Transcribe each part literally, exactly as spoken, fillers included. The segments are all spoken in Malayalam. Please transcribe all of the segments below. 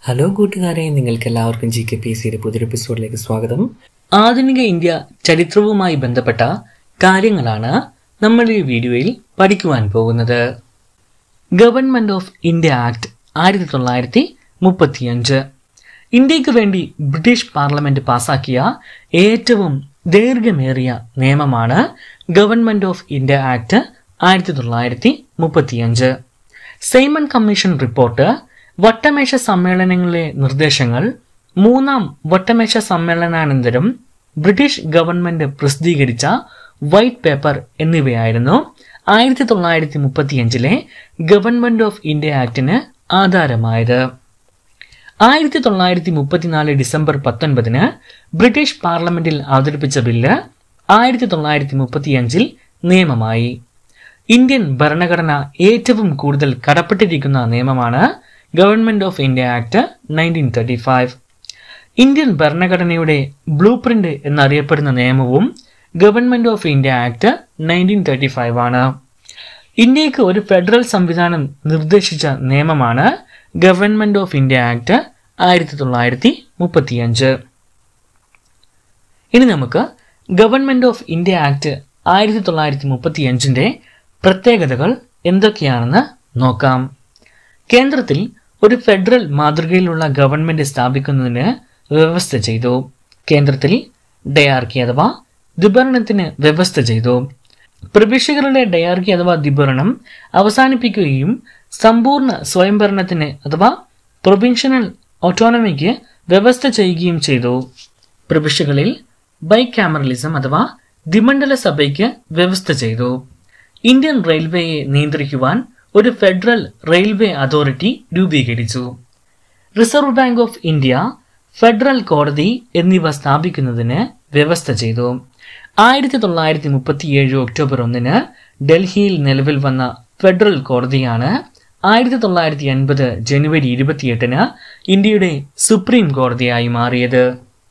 ഹലോ കൂട്ടുകാരെ, നിങ്ങൾക്ക് എല്ലാവർക്കും ജി കെ പി എസ് സിയുടെ പുതിയൊരു എപ്പിസോഡിലേക്ക് സ്വാഗതം. ആധുനിക ഇന്ത്യ ചരിത്രവുമായി ബന്ധപ്പെട്ട കാര്യങ്ങളാണ് നമ്മൾ ഈ വീഡിയോയിൽ പഠിക്കുവാൻ പോകുന്നത്. ഗവൺമെന്റ് ഓഫ് ഇന്ത്യ ആക്ട് ആയിരത്തി തൊള്ളായിരത്തി മുപ്പത്തിയഞ്ച് ഇന്ത്യക്ക് വേണ്ടി ബ്രിട്ടീഷ് പാർലമെന്റ് പാസാക്കിയ ഏറ്റവും ദൈർഘ്യമേറിയ നിയമമാണ് ഗവൺമെന്റ് ഓഫ് ഇന്ത്യ ആക്ട് ആയിരത്തി തൊള്ളായിരത്തി മുപ്പത്തിയഞ്ച്. സൈമൺ കമ്മീഷൻ റിപ്പോർട്ട്, വട്ടമേശ സമ്മേളനങ്ങളിലെ നിർദ്ദേശങ്ങൾ, മൂന്നാം വട്ടമേശ സമ്മേളനാനന്തരം ബ്രിട്ടീഷ് ഗവൺമെന്റ് പ്രസിദ്ധീകരിച്ച വൈറ്റ് പേപ്പർ എന്നിവയായിരുന്നു ആയിരത്തി തൊള്ളായിരത്തി മുപ്പത്തിയഞ്ചിലെ ഗവൺമെന്റ് ഓഫ് ഇന്ത്യ ആക്ടിന് ആധാരമായത്. ആയിരത്തി തൊള്ളായിരത്തി മുപ്പത്തിനാല് ഡിസംബർ പത്തൊൻപതിന് ബ്രിട്ടീഷ് പാർലമെന്റിൽ അവതരിപ്പിച്ച ബില്ല് ആയിരത്തി തൊള്ളായിരത്തി മുപ്പത്തിയഞ്ചിൽ നിയമമായി. ഇന്ത്യൻ ഭരണഘടന ഏറ്റവും കൂടുതൽ കടപ്പെട്ടിരിക്കുന്ന നിയമമാണ് government of India act nineteen thirty five. Indian ഭരണഘടനയുടെ ബ്ലൂ പ്രിന്റ് എന്നറിയപ്പെടുന്ന നിയമവും government of India act nineteen thirty five ആണ്. ഇന്ത്യക്ക് ഒരു ഫെഡറൽ സംവിധാനം നിർദ്ദേശിച്ച നിയമമാണ് ഗവൺമെന്റ് ഓഫ് ഇന്ത്യ ആക്ട് ആയിരത്തി തൊള്ളായിരത്തി മുപ്പത്തിയഞ്ച്. ഇനി നമുക്ക് ഗവൺമെന്റ് ഓഫ് ഇന്ത്യ ആക്ട് ആയിരത്തി തൊള്ളായിരത്തി മുപ്പത്തിയഞ്ചിന്റെ പ്രത്യേകതകൾ എന്തൊക്കെയാണെന്ന് നോക്കാം. കേന്ദ്രത്തിൽ ഒരു ഫെഡറൽ മാതൃകയിലുള്ള ഗവൺമെന്റ് സ്ഥാപിക്കുന്നതിന് വ്യവസ്ഥ ചെയ്തു. കേന്ദ്രത്തിൽ ഡയാർക്കി അഥവാ ദ്വിഭരണത്തിന് വ്യവസ്ഥ ചെയ്തു. പ്രവിശ്യകളുടെ ഡയാർക്കി അഥവാ ദ്വിഭരണം അവസാനിപ്പിക്കുകയും സമ്പൂർണ്ണ സ്വയംഭരണത്തിന് അഥവാ പ്രൊവിൻഷ്യൽ ഓട്ടോണമിക്ക് വ്യവസ്ഥ ചെയ്യുകയും ചെയ്തു. പ്രവിശ്യകളിൽ ബൈക്യാമറലിസം അഥവാ ദ്വിമണ്ഡല സഭയ്ക്ക് വ്യവസ്ഥ ചെയ്തു. ഇന്ത്യൻ റെയിൽവേയെ നിയന്ത്രിക്കുവാൻ ഒരു ഫെഡറൽ റെയിൽവേ അതോറിറ്റി രൂപീകരിച്ചു. Reserve bank of India, federal കോടതി എന്നിവ സ്ഥാപിക്കുന്നതിന് വ്യവസ്ഥ ചെയ്തു. ആയിരത്തി തൊള്ളായിരത്തി മുപ്പത്തിയേഴ് ഒക്ടോബർ ഒന്നിന് ഡൽഹിയിൽ നിലവിൽ വന്ന ഫെഡറൽ കോടതിയാണ് ആയിരത്തി തൊള്ളായിരത്തി അൻപത് ജനുവരി ഇരുപത്തിയെട്ടിന് ഇന്ത്യയുടെ സുപ്രീം കോടതിയായി മാറിയത്.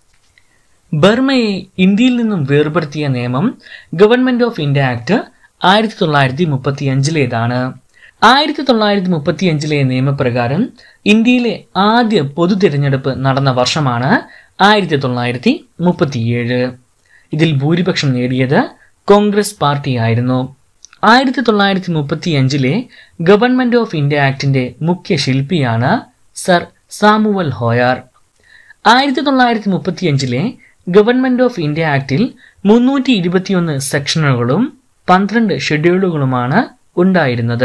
ബർമയെ ഇന്ത്യയിൽ നിന്നും വേർപെടുത്തിയ നിയമം ഗവൺമെന്റ് ഓഫ് ഇന്ത്യ ആക്ട് ആയിരത്തി തൊള്ളായിരത്തി മുപ്പത്തി അഞ്ചിലേതാണ്. ആയിരത്തി തൊള്ളായിരത്തി മുപ്പത്തി അഞ്ചിലെ നിയമപ്രകാരം ഇന്ത്യയിലെ ആദ്യ പൊതു തിരഞ്ഞെടുപ്പ് നടന്ന വർഷമാണ് ആയിരത്തി തൊള്ളായിരത്തി മുപ്പത്തിയേഴ്. ഇതിൽ ഭൂരിപക്ഷം നേടിയത് കോൺഗ്രസ് പാർട്ടിയായിരുന്നു. ആയിരത്തി തൊള്ളായിരത്തി മുപ്പത്തി അഞ്ചിലെ ഗവൺമെന്റ് ഓഫ് ഇന്ത്യ ആക്ടിന്റെ മുഖ്യ ശില്പിയാണ് സർ സാമുവൽ ഹോയാർ. ആയിരത്തി തൊള്ളായിരത്തി മുപ്പത്തി അഞ്ചിലെ ഗവൺമെന്റ് ഓഫ് ഇന്ത്യ ആക്ടിൽ മുന്നൂറ്റി ഇരുപത്തിയൊന്ന് സെക്ഷനുകളും പന്ത്രണ്ട് ഷെഡ്യൂളുകളുമാണ് ഉണ്ടായിരുന്നത്.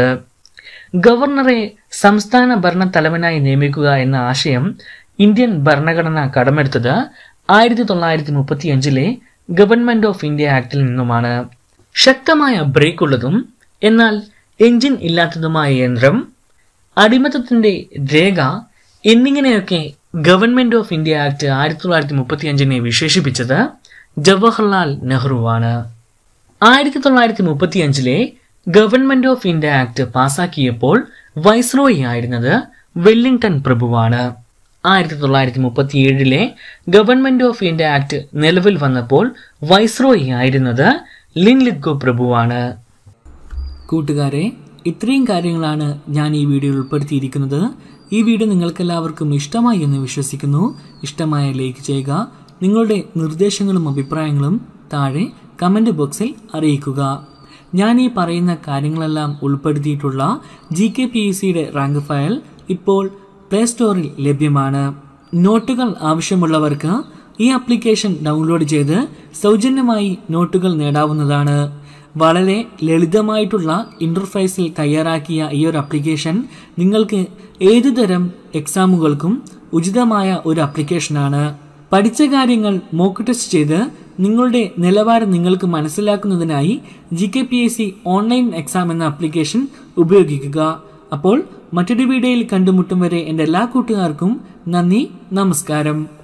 ഗവർണറെ സംസ്ഥാന ഭരണ തലവനായി നിയമിക്കുക എന്ന ആശയം ഇന്ത്യൻ ഭരണഘടന കടമെടുത്തത് ആയിരത്തി തൊള്ളായിരത്തി മുപ്പത്തി അഞ്ചിലെ ഗവൺമെന്റ് ഓഫ് ഇന്ത്യ ആക്ടിൽ നിന്നുമാണ്. ശക്തമായ ബ്രേക്കുള്ളതും എന്നാൽ എഞ്ചിൻ ഇല്ലാത്തതുമായ യന്ത്രം, അടിമത്തത്തിന്റെ രേഖ എന്നിങ്ങനെയൊക്കെ ഗവൺമെന്റ് ഓഫ് ഇന്ത്യ ആക്ട് ആയിരത്തി തൊള്ളായിരത്തി മുപ്പത്തി അഞ്ചിനെ വിശേഷിപ്പിച്ചത് ജവഹർലാൽ നെഹ്റുവാണ്. ആയിരത്തി തൊള്ളായിരത്തി മുപ്പത്തി അഞ്ചിലെ ഗവൺമെന്റ് ഓഫ് ഇന്ത്യ ആക്ട് പാസാക്കിയപ്പോൾ വൈസ്രോയി ആയിരുന്നത് വെല്ലിംഗ്ടൺ പ്രഭുവാണ്. ആയിരത്തി തൊള്ളായിരത്തി മുപ്പത്തി ഏഴിലെ ഗവൺമെന്റ് ഓഫ് ഇന്ത്യ ആക്ട് നിലവിൽ വന്നപ്പോൾ വൈസ്രോയി ആയിരുന്നത് ലിൻലിത്ഗോ പ്രഭുവാണ്. കൂട്ടുകാരെ, ഇത്രയും കാര്യങ്ങളാണ് ഞാൻ ഈ വീഡിയോയിൽ ഉൾപ്പെടുത്തിയിരിക്കുന്നത്. ഈ വീഡിയോ നിങ്ങൾക്കെല്ലാവർക്കും ഇഷ്ടമായി എന്ന് വിശ്വസിക്കുന്നു. ഇഷ്ടമായ ലൈക്ക് ചെയ്യുക. നിങ്ങളുടെ നിർദ്ദേശങ്ങളും അഭിപ്രായങ്ങളും താഴെ കമന്റ് ബോക്സിൽ അറിയിക്കുക. ഞാൻ ഈ പറയുന്ന കാര്യങ്ങളെല്ലാം ഉൾപ്പെടുത്തിയിട്ടുള്ള ജി കെ പി എസ് സിയുടെ റാങ്ക് ഫയൽ ഇപ്പോൾ പ്ലേ സ്റ്റോറിൽ ലഭ്യമാണ്. നോട്ടുകൾ ആവശ്യമുള്ളവർക്ക് ഈ ആപ്ലിക്കേഷൻ ഡൗൺലോഡ് ചെയ്ത് സൗജന്യമായി നോട്ടുകൾ നേടാവുന്നതാണ്. വളരെ ലളിതമായിട്ടുള്ള ഇന്റർഫേസിൽ തയ്യാറാക്കിയ ഈ ഒരു ആപ്ലിക്കേഷൻ നിങ്ങൾക്ക് ഏതുതരം എക്സാമുകൾക്കും ഉചിതമായ ഒരു ആപ്ലിക്കേഷനാണ്. പഠിച്ച കാര്യങ്ങൾ മോക്ക് ടെസ്റ്റ് ചെയ്ത് നിങ്ങളുടെ നിലവാരം നിങ്ങൾക്ക് മനസ്സിലാക്കുന്നതിനായി G K P S C online exam എന്ന ആപ്ലിക്കേഷൻ ഉപയോഗിക്കുക. അപ്പോൾ മറ്റൊരു വീഡിയോയിൽ കണ്ടുമുട്ടും വരെ എൻ്റെ എല്ലാ കൂട്ടുകാർക്കും നന്ദി, നമസ്കാരം.